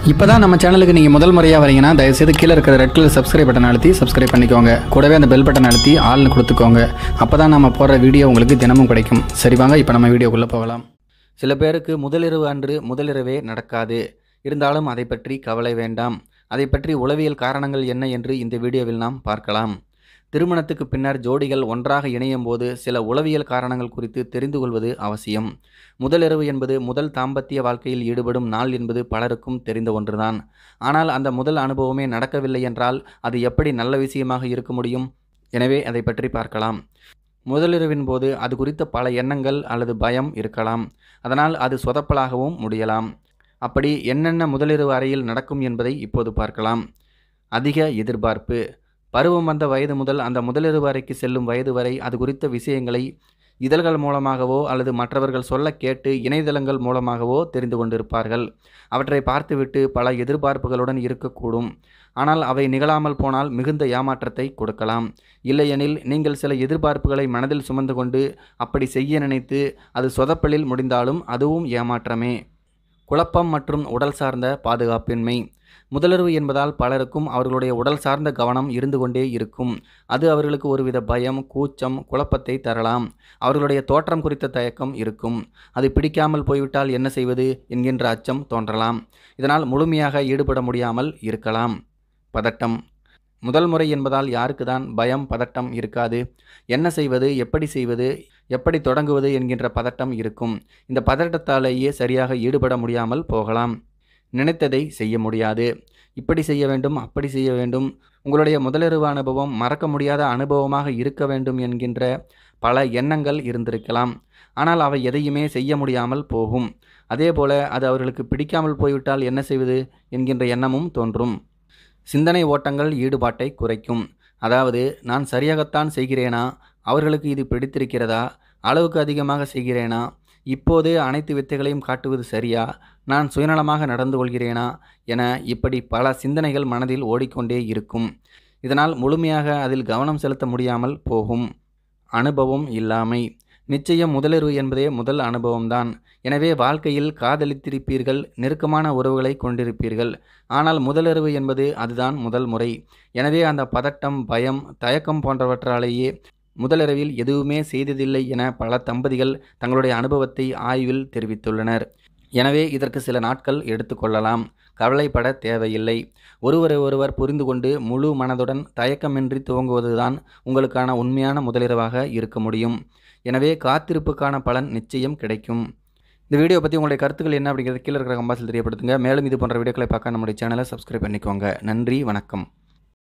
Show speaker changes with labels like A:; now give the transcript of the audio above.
A: இப்போதான் நம்ம சேனலுக்கு நீங்கள் முதல் முறையாக வரீங்கன்னா தயவுசெய்து கீழே இருக்கிற ரெட் கலர் சப்ஸ்கிரைப் பட்டன் அழுத்தி சப்ஸ்கிரைப் பண்ணிக்கோங்க. கூடவே அந்த பெல் பட்டன் அழுத்தி ஆள்னு கொடுத்துக்கோங்க. அப்போ தான் நம்ம போடுற வீடியோ உங்களுக்கு தினமும் கிடைக்கும். சரி வாங்க இப்போ நம்ம வீடியோக்குள்ளே போகலாம். சில பேருக்கு முதலிரவு அன்று முதலிரவே நடக்காது. இருந்தாலும் அதை பற்றி கவலை வேண்டாம். அதை பற்றி உளவியல் காரணங்கள் என்ன என்று இந்த வீடியோவில் நாம் பார்க்கலாம். திருமணத்துக்கு பின்னர் ஜோடிகள் ஒன்றாக இணையும் போது சில உளவியல் காரணங்கள் குறித்து தெரிந்து கொள்வது அவசியம். முதலிரவு என்பது முதல் தாம்பத்திய வாழ்க்கையில் ஈடுபடும் நாள் என்பது பலருக்கும் தெரிந்த ஒன்றுதான். ஆனால் அந்த முதல் அனுபவமே நடக்கவில்லை என்றால் அது எப்படி நல்ல விஷயமாக இருக்க முடியும்? எனவே அதை பற்றி பார்க்கலாம். முதலிரவின் போது அது குறித்த பல எண்ணங்கள் அல்லது பயம் இருக்கலாம். அதனால் அது சொதப்பலாகவும் முடியலாம். அப்படி என்னென்ன முதலிரவு அறையில் நடக்கும் என்பதை இப்போது பார்க்கலாம். அதிக எதிர்பார்ப்பு. பருவம் வந்த வயது முதல் அந்த முதலிரவு அறைக்கு செல்லும் வயது வரை அது குறித்த விஷயங்களை இதழ்கள் மூலமாகவோ அல்லது மற்றவர்கள் சொல்ல கேட்டு இணையதளங்கள் மூலமாகவோ தெரிந்து கொண்டிருப்பார்கள். அவற்றை பார்த்துவிட்டு பல எதிர்பார்ப்புகளுடன் இருக்கக்கூடும். ஆனால் அவை நிகழாமல் போனால் மிகுந்த ஏமாற்றத்தை கொடுக்கலாம். இல்லையெனில் நீங்கள் சில எதிர்பார்ப்புகளை மனதில் சுமந்து கொண்டு அப்படி செய்ய நினைத்து அது சொதப்பலில் முடிந்தாலும் அதுவும் ஏமாற்றமே. குழப்பம் மற்றும் உடல் சார்ந்த பாதுகாப்பின்மை. முதலிரவு என்பதால் பலருக்கும் அவர்களுடைய உடல் சார்ந்த கவனம் இருந்து கொண்டே இருக்கும். அது அவர்களுக்கு ஒருவித பயம், கூச்சம், குழப்பத்தை தரலாம். அவர்களுடைய தோற்றம் குறித்த தயக்கம் இருக்கும். அது பிடிக்காமல் போய்விட்டால் என்ன செய்வது என்கின்ற அச்சம் தோன்றலாம். இதனால் முழுமையாக ஈடுபட முடியாமல் இருக்கலாம். பதட்டம். முதல் முறை என்பதால் யாருக்கு தான் பயம், பதட்டம் இருக்காது? என்ன செய்வது, எப்படி செய்வது, எப்படி தொடங்குவது என்கின்ற பதட்டம் இருக்கும். இந்த பதட்டத்தாலேயே சரியாக ஈடுபட முடியாமல் போகலாம். நினைத்ததை செய்ய முடியாது. இப்படி செய்ய வேண்டும், அப்படி செய்ய வேண்டும். உங்களுடைய முதலிரவு அனுபவம் மறக்க முடியாத அனுபவமாக இருக்க வேண்டும் என்கின்ற பல எண்ணங்கள் இருந்திருக்கலாம். ஆனால் அவை எதையுமே செய்ய முடியாமல் போகும். அதேபோல அது அவர்களுக்கு பிடிக்காமல் போய்விட்டால் என்ன செய்வது என்கின்ற எண்ணமும் தோன்றும். சிந்தனை ஓட்டங்கள் ஈடுபாட்டை குறைக்கும். அதாவது நான் சரியாகத்தான் செய்கிறேனா, அவர்களுக்கு இது பிடித்திருக்கிறதா, அளவுக்கு அதிகமாக செய்கிறேனா, இப்போது அனைத்து வித்தைகளையும் காட்டுவது சரியா, நான் சுயநலமாக நடந்து கொள்கிறேனா என இப்படி பல சிந்தனைகள் மனதில் ஓடிக்கொண்டே இருக்கும். இதனால் முழுமையாக அதில் கவனம் செலுத்த முடியாமல் போகும். அனுபவம் இல்லாமை. நிச்சயம் முதலிரவு என்பதே முதல் அனுபவம்தான். எனவே வாழ்க்கையில் காதலித்திருப்பீர்கள், நெருக்கமான உறவுகளை கொண்டிருப்பீர்கள். ஆனால் முதலிரவு என்பது அதுதான் முதல் முறை. எனவே அந்த பதட்டம், பயம், தயக்கம் போன்றவற்றாலேயே முதலிரவில் எதுவுமே செய்ததில்லை என பல தம்பதிகள் தங்களுடைய அனுபவத்தை ஆய்வில் தெரிவித்துள்ளனர். எனவே இதற்கு சில நாட்கள் எடுத்துக்கொள்ளலாம். கவலைப்பட தேவையில்லை. ஒருவரை ஒருவர் புரிந்து கொண்டு முழு மனதுடன் தயக்கமின்றி துவங்குவதுதான் உங்களுக்கான உண்மையான முதலிரவாக இருக்க முடியும். எனவே காத்திருப்புக்கான பலன் நிச்சயம் கிடைக்கும். இந்த வீடியோ பற்றி உங்களுடைய கருத்துக்கள் என்ன அப்படிங்கிறது கீழே இருக்கிற கம்பாஸில் தெரியப்படுத்துங்க. மேலும் இது போன்ற வீடியோக்களை பார்க்க நம்முடைய சேனலை சப்ஸ்கிரைப் பண்ணிக்கோங்க. நன்றி, வணக்கம்.